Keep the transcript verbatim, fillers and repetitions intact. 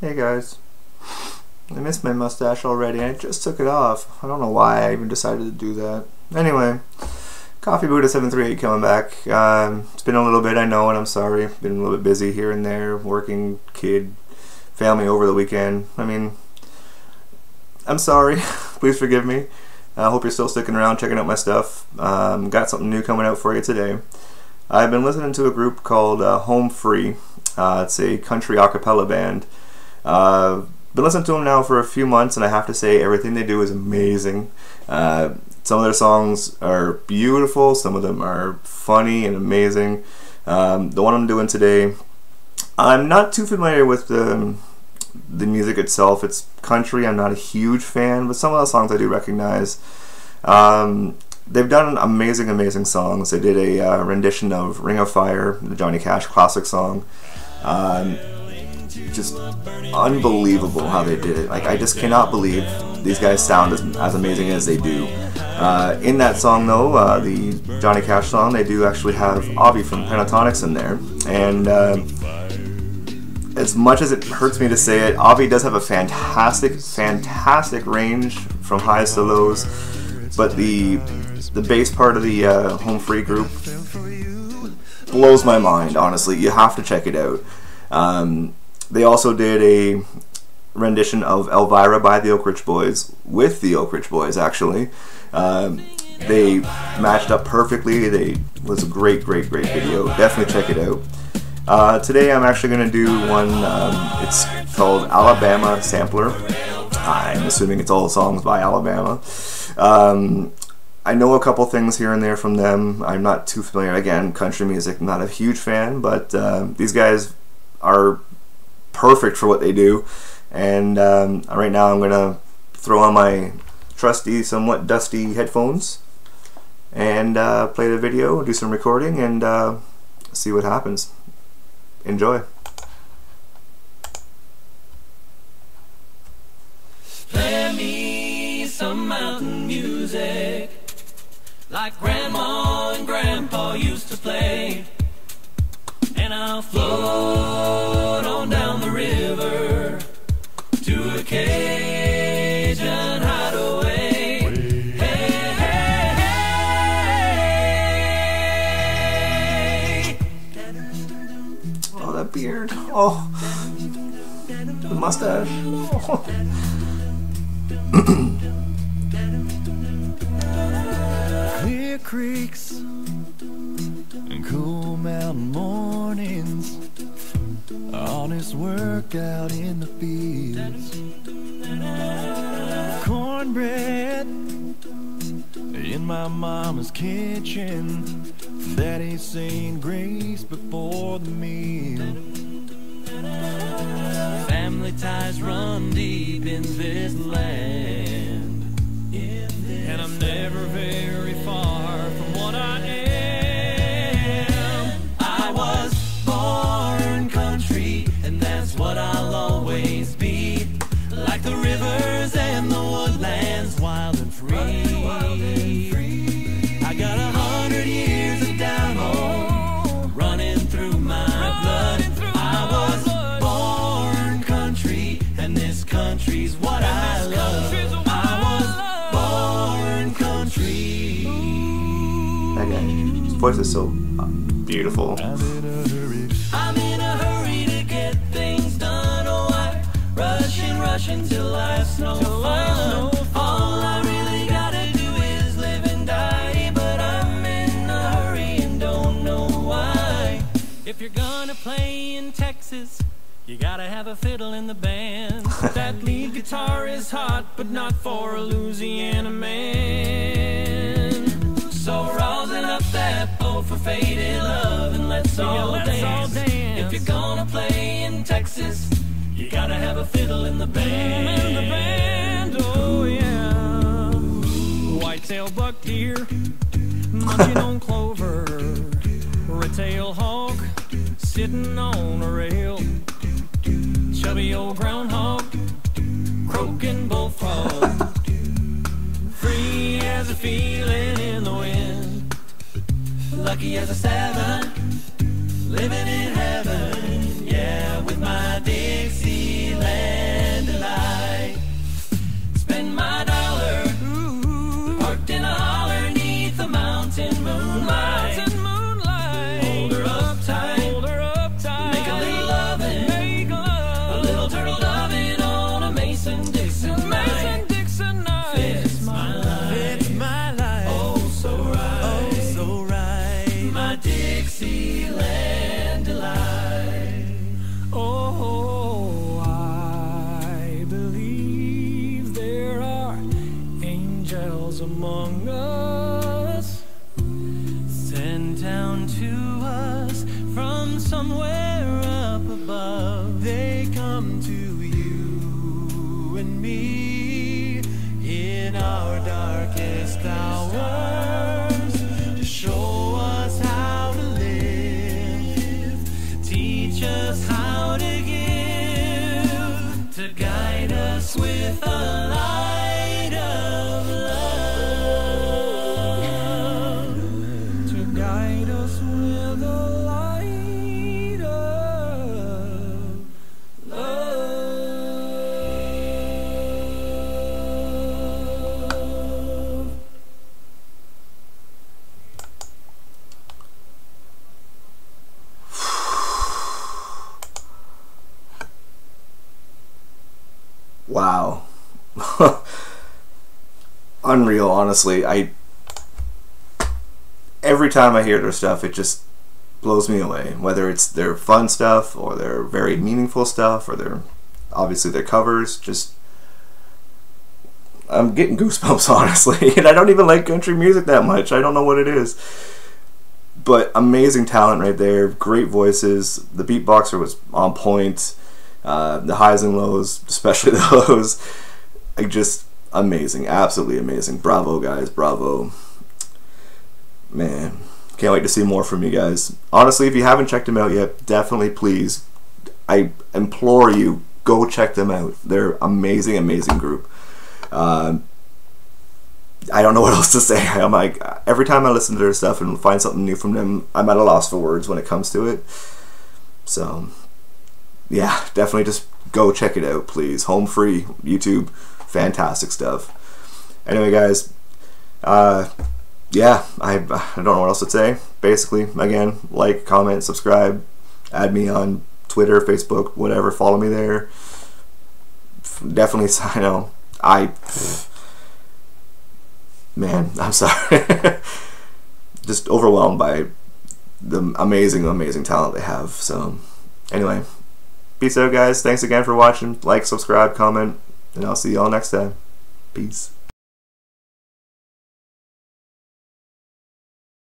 Hey guys, I missed my mustache already. I just took it off. I don't know why I even decided to do that. Anyway, Coffee Buddha seven three eight coming back. Um, it's been a little bit, I know, and I'm sorry. Been a little bit busy here and there, working, kid, family over the weekend. I mean, I'm sorry. Please forgive me. I hope you're still sticking around, checking out my stuff. Um, got something new coming out for you today. I've been listening to a group called uh, Home Free. Uh, it's a country a cappella band. Uh, been listening to them now for a few months, and I have to say everything they do is amazing. Uh, some of their songs are beautiful, some of them are funny and amazing. Um, the one I'm doing today, I'm not too familiar with the, the music itself. It's country, I'm not a huge fan, but some of the songs I do recognize. Um, they've done amazing, amazing songs. They did a uh, rendition of Ring of Fire, the Johnny Cash classic song. Um, just unbelievable how they did it. Like, I just cannot believe these guys sound as, as amazing as they do. Uh, in that song though, uh, the Johnny Cash song, they do actually have Avi from Pentatonix in there. And uh, as much as it hurts me to say it, Avi does have a fantastic, fantastic range from highs to lows. But the the bass part of the uh, Home Free group blows my mind, honestly. You have to check it out. Um, they also did a rendition of Elvira by the Oak Ridge Boys, with the Oak Ridge Boys actually. Um, they matched up perfectly. They it was a great, great, great video. Definitely check it out. Uh, today I'm actually going to do one, um, it's called Alabama Sampler. I'm assuming it's all songs by Alabama. Um, I know a couple things here and there from them. I'm not too familiar. Again, country music, not a huge fan, but uh, these guys are perfect for what they do. And um, right now I'm going to throw on my trusty, somewhat dusty headphones and uh, play the video, do some recording, and uh, see what happens. Enjoy. Play me some mountain music like Grandma and Grandpa used to play, and I'll float on down the river to a Cajun hideaway. Hey, hey, hey. Oh, that beard. Oh, the mustache. Oh. Clear creeks and cool mountain mornings, honest work out in the fields, cornbread in my mama's kitchen, daddy saying grace before the meal. Family ties run deep in this land, and I'm never very far from what I am. I was born country, and that's what I'll always be. Like the rivers and the woodlands, wild and free. I got a hundred years of down home running through my blood. I was born country, and this country's what I love. That guy, his voice is so beautiful. I'm in a hurry to get things done. Oh, I rush and rush until life's no fun. All I really gotta do is live and die, but I'm in a hurry and don't know why. If you're gonna play in Texas, you gotta have a fiddle in the band. That lead guitar is hot, but not for a Louisiana man. So rosin up that boat for faded love, and let's all, yeah, let's dance. all dance. If you're gonna play in Texas, you gotta have a fiddle in the band. In the band, oh yeah. Whitetail buck deer, munching on clover, red-tail hawk sitting on a rail, chubby old groundhog, croaking bullfrog, free as a feeling in the wind, lucky as a seven, living in heaven, yeah, with my Dixieland. believe there are angels among us, sent down to us from somewhere up above. They come to you and me in our darkest hours to show us how to live, teach us how to give, to guide us with a light of love, to guide us with a light of love. Wow. Unreal, honestly. I every time I hear their stuff, it just blows me away. Whether it's their fun stuff or their very meaningful stuff or their obviously their covers, just I'm getting goosebumps, honestly. And I don't even like country music that much. I don't know what it is. But amazing talent right there. Great voices. The beatboxer was on point. Uh, the highs and lows, especially the lows, like just amazing, absolutely amazing. Bravo, guys, bravo. Man, can't wait to see more from you guys. Honestly, if you haven't checked them out yet, definitely, please, I implore you, go check them out. They're amazing, amazing group. Uh, I don't know what else to say. I'm like, every time I listen to their stuff and find something new from them, I'm at a loss for words when it comes to it. So yeah, definitely just go check it out, please. Home free, YouTube, fantastic stuff. Anyway, guys, uh, yeah, I, I don't know what else to say. Basically, again, like, comment, subscribe, add me on Twitter, Facebook, whatever, follow me there. Definitely, I know, I, man, I'm sorry. Just overwhelmed by the amazing, amazing talent they have. So, anyway. Peace out, guys. Thanks again for watching. Like, subscribe, comment, and I'll see you all next time. Peace.